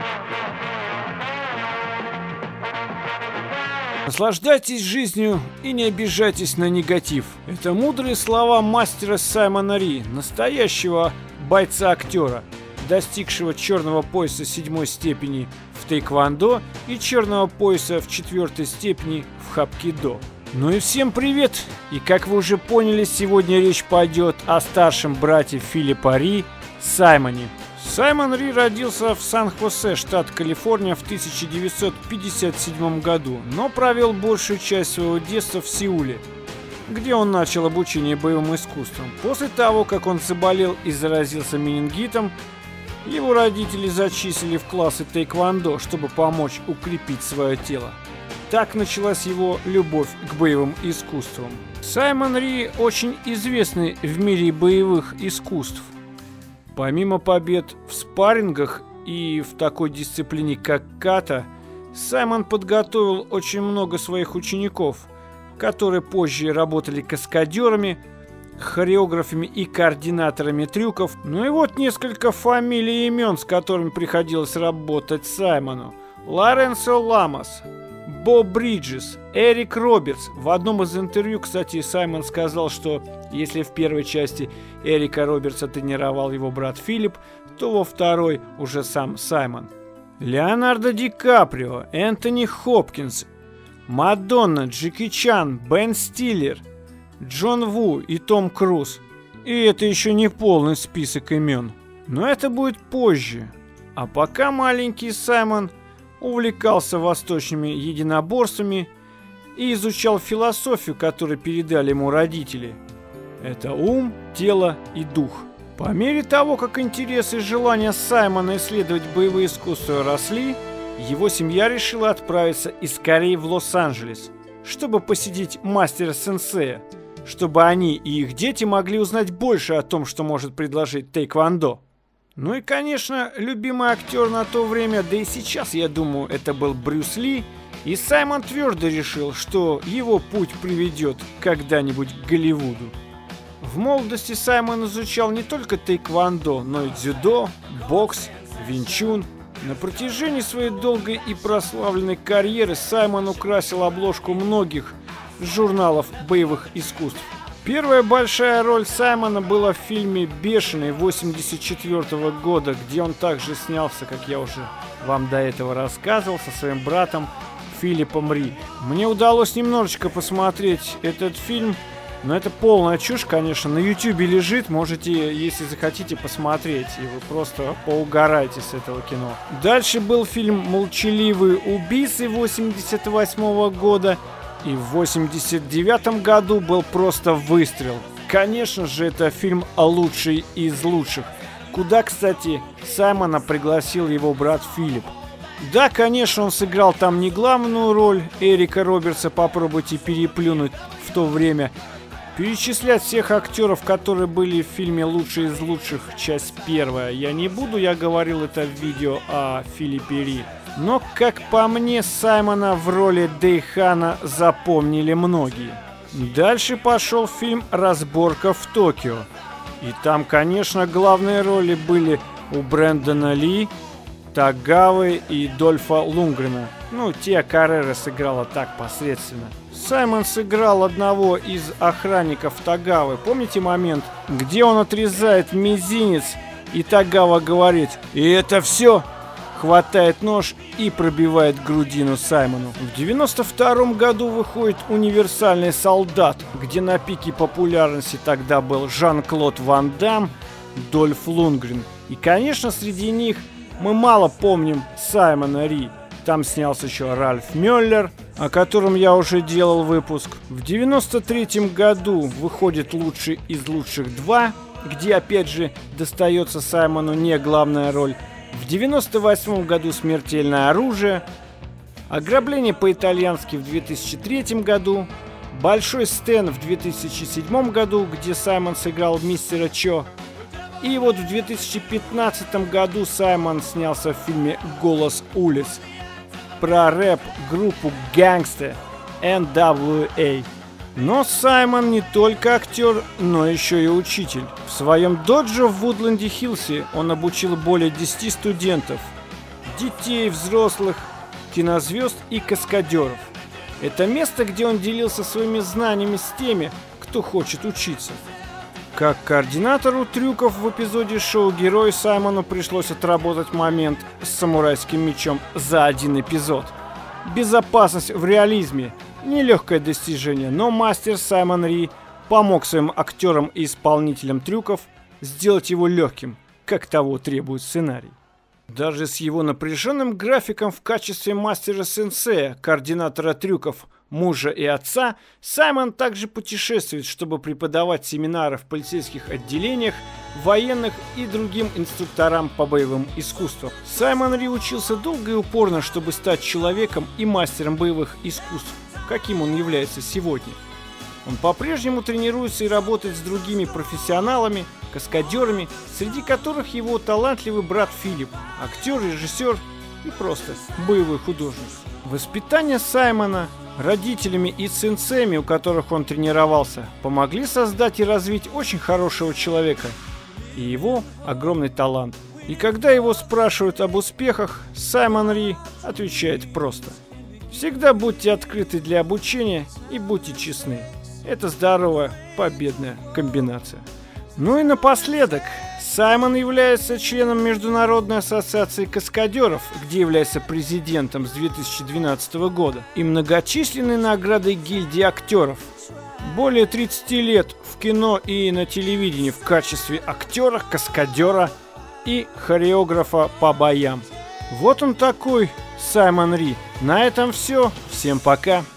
Наслаждайтесь жизнью и не обижайтесь на негатив. Это мудрые слова мастера Саймона Ри, настоящего бойца-актера, достигшего черного пояса 7-й степени в тэквондо и черного пояса в 4-й степени в хапкидо. Ну и всем привет! И как вы уже поняли, сегодня речь пойдет о старшем брате Филиппа Ри, Саймоне. Саймон Ри родился в Сан-Хосе, штат Калифорния, в 1957 году, но провел большую часть своего детства в Сеуле, где он начал обучение боевым искусствам. После того, как он заболел и заразился менингитом, его родители зачислили в классы тэквондо, чтобы помочь укрепить свое тело. Так началась его любовь к боевым искусствам. Саймон Ри очень известный в мире боевых искусств. Помимо побед в спаррингах и в такой дисциплине, как ката, Саймон подготовил очень много своих учеников, которые позже работали каскадерами, хореографами и координаторами трюков. Ну и вот несколько фамилий и имен, с которыми приходилось работать Саймону. Лоренцо Ламос, Бо Бриджес, Эрик Робертс. В одном из интервью, кстати, Саймон сказал, что если в первой части Эрика Робертса тренировал его брат Филипп, то во второй уже сам Саймон. Леонардо Ди Каприо, Энтони Хопкинс, Мадонна, Джеки Чан, Бен Стиллер, Джон Ву и Том Круз. И это еще не полный список имен. Но это будет позже. А пока маленький Саймон увлекался восточными единоборствами и изучал философию, которую передали ему родители. Это ум, тело и дух. По мере того, как интересы и желания Саймона исследовать боевые искусства росли, его семья решила отправиться из Кореи в Лос-Анджелес, чтобы посетить мастера-сенсея, чтобы они и их дети могли узнать больше о том, что может предложить тэквондо. Ну и, конечно, любимый актер на то время, да и сейчас, я думаю, это был Брюс Ли, и Саймон твердо решил, что его путь приведет когда-нибудь к Голливуду. В молодости Саймон изучал не только тэквондо, но и дзюдо, бокс, винчун. На протяжении своей долгой и прославленной карьеры Саймон украсил обложку многих журналов боевых искусств. Первая большая роль Саймона была в фильме «Бешеный» 1984 года, где он также снялся, как я уже вам до этого рассказывал, со своим братом Филиппом Ри. Мне удалось немножечко посмотреть этот фильм, но это полная чушь, конечно. На ютубе лежит, можете, если захотите, посмотреть, и вы просто поугарайте с этого кино. Дальше был фильм «Молчаливые убийцы» 1988 года. И в 1989 году был просто выстрел. Конечно же, это фильм «Лучший из лучших», куда, кстати, Саймона пригласил его брат Филипп. Да, конечно, он сыграл там не главную роль. Эрика Робертса попробуйте переплюнуть в то время. Перечислять всех актеров, которые были в фильме «Лучший из лучших», часть первая, я не буду, я говорил это в видео о Филиппе Ри. Но, как по мне, Саймона в роли Дэйхана запомнили многие. Дальше пошел фильм «Разборка в Токио». И там, конечно, главные роли были у Брэндона Ли, Тагавы и Дольфа Лундгрена. Ну, Тиа Каррера сыграла так посредственно. Саймон сыграл одного из охранников Тагавы. Помните момент, где он отрезает мизинец, и Тагава говорит: «И это все?» Хватает нож и пробивает грудину Саймону. В 1992 году выходит «Универсальный солдат», где на пике популярности тогда был Жан-Клод Ван Дамм, Дольф Лундгрен. И, конечно, среди них мы мало помним Саймона Ри. Там снялся еще Ральф Мёллер, о котором я уже делал выпуск. В 1993 году выходит «Лучший из лучших 2», где опять же достается Саймону не главная роль. В 1998 году «Смертельное оружие», «Ограбление по-итальянски» в 2003 году, «Большой Стэн» в 2007 году, где Саймон сыграл мистера Чо. И вот в 2015 году Саймон снялся в фильме «Голос улиц» про рэп-группу Gangsta NWA. Но Саймон не только актер, но еще и учитель. В своем доджо в Вудленде-Хиллсе он обучил более 10 студентов. детей, взрослых, кинозвезд и каскадеров. Это место, где он делился своими знаниями с теми, кто хочет учиться. Как координатору трюков в эпизоде шоу «Герой» Саймону пришлось отработать момент с самурайским мечом за один эпизод. Безопасность в реализме – нелегкое достижение, но мастер Саймон Ри помог своим актерам и исполнителям трюков сделать его легким, как того требует сценарий. Даже с его напряженным графиком в качестве мастера-сенсея, координатора трюков, мужа и отца, Саймон также путешествует, чтобы преподавать семинары в полицейских отделениях, военных и другим инструкторам по боевым искусствам. Саймон Ри учился долго и упорно, чтобы стать человеком и мастером боевых искусств, каким он является сегодня. Он по-прежнему тренируется и работает с другими профессионалами, каскадерами, среди которых его талантливый брат Филипп, актер, режиссер и просто боевой художник. Воспитание Саймона родителями и сенсеями, у которых он тренировался, помогли создать и развить очень хорошего человека и его огромный талант. И когда его спрашивают об успехах, Саймон Ри отвечает просто: всегда будьте открыты для обучения и будьте честны. Это здоровая, победная комбинация. Ну и напоследок, Саймон является членом Международной ассоциации каскадеров, где является президентом с 2012 года, и многочисленной наградой гильдии актеров. Более 30 лет в кино и на телевидении в качестве актера, каскадера и хореографа по боям. Вот он такой, Саймон Ри. На этом все. Всем пока.